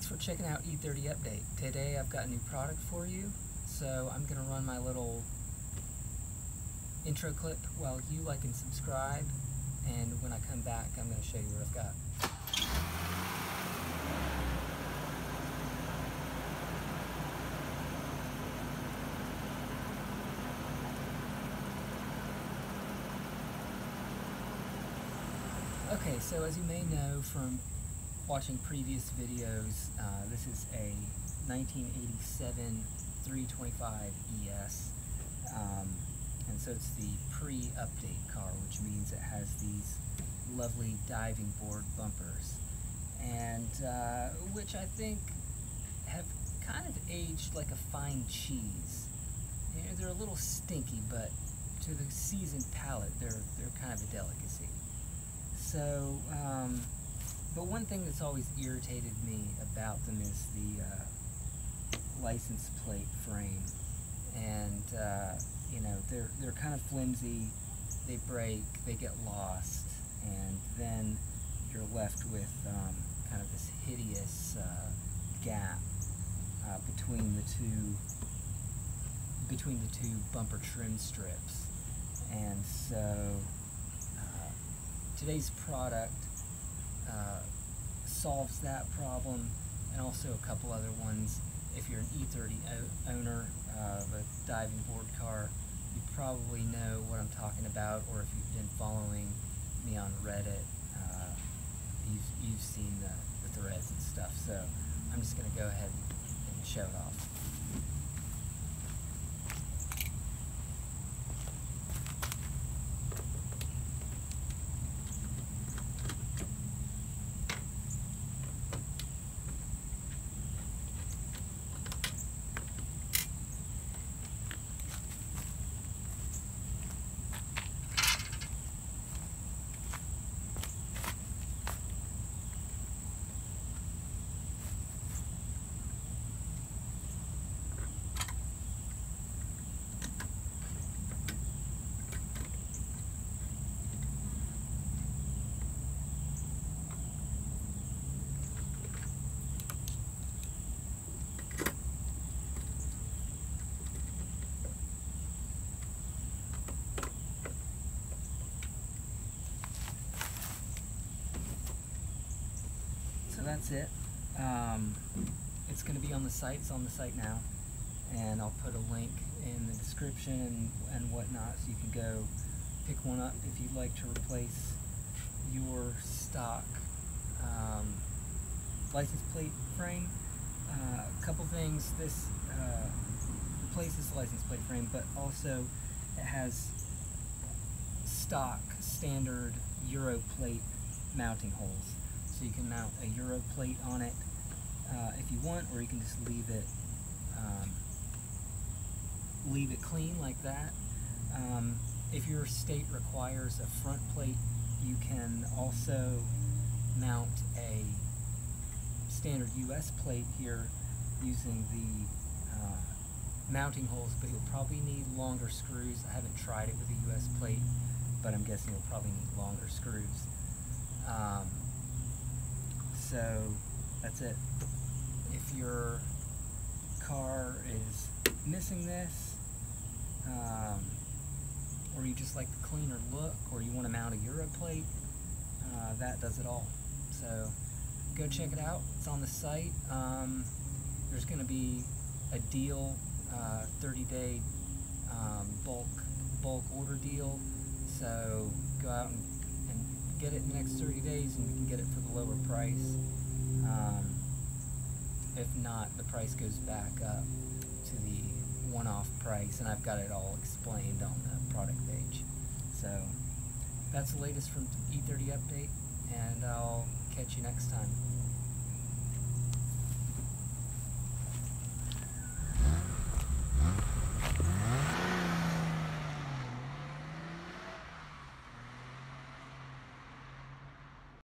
Thanks for checking out E30 Update. Today I've got a new product for you, so I'm going to run my little intro clip while you like and subscribe, and when I come back I'm going to show you what I've got. Okay, so as you may know from watching previous videos, this is a 1987 325 ES, and so it's the pre-update car, which means it has these lovely diving board bumpers, and which I think have kind of aged like a fine cheese. You know, they're a little stinky, but to the seasoned palate, they're kind of a delicacy. So, but one thing that's always irritated me about them is the license plate frame, and you know, they're kind of flimsy. They break, they get lost, and then you're left with kind of this hideous gap between the two bumper trim strips, and so today's product solves that problem, and also a couple other ones. If you're an E30 owner of a diving board car, you probably know what I'm talking about, or if you've been following me on Reddit, you've seen the threads and stuff. So I'm just going to go ahead and show it off. So that's it. It's going to be on the site. It's on the site now, and I'll put a link in the description and whatnot, so you can go pick one up if you'd like to replace your stock license plate frame. A couple things: this replaces the license plate frame, but also it has stock standard Euro plate mounting holes. So you can mount a Euro plate on it if you want, or you can just leave it clean like that. If your state requires a front plate, you can also mount a standard US plate here using the mounting holes, but you'll probably need longer screws. I haven't tried it with a US plate, but I'm guessing you'll probably need longer screws. So that's it. If your car is missing this, or you just like the cleaner look, or you want to mount a Euro plate, that does it all. So go check it out. It's on the site. There's going to be a deal, 30-day bulk order deal. So go out and get it in the next 30 days, and you can get it for the lower price. If not, the price goes back up to the one-off price, and I've got it all explained on the product page. So that's the latest from E30 Update, and I'll catch you next time.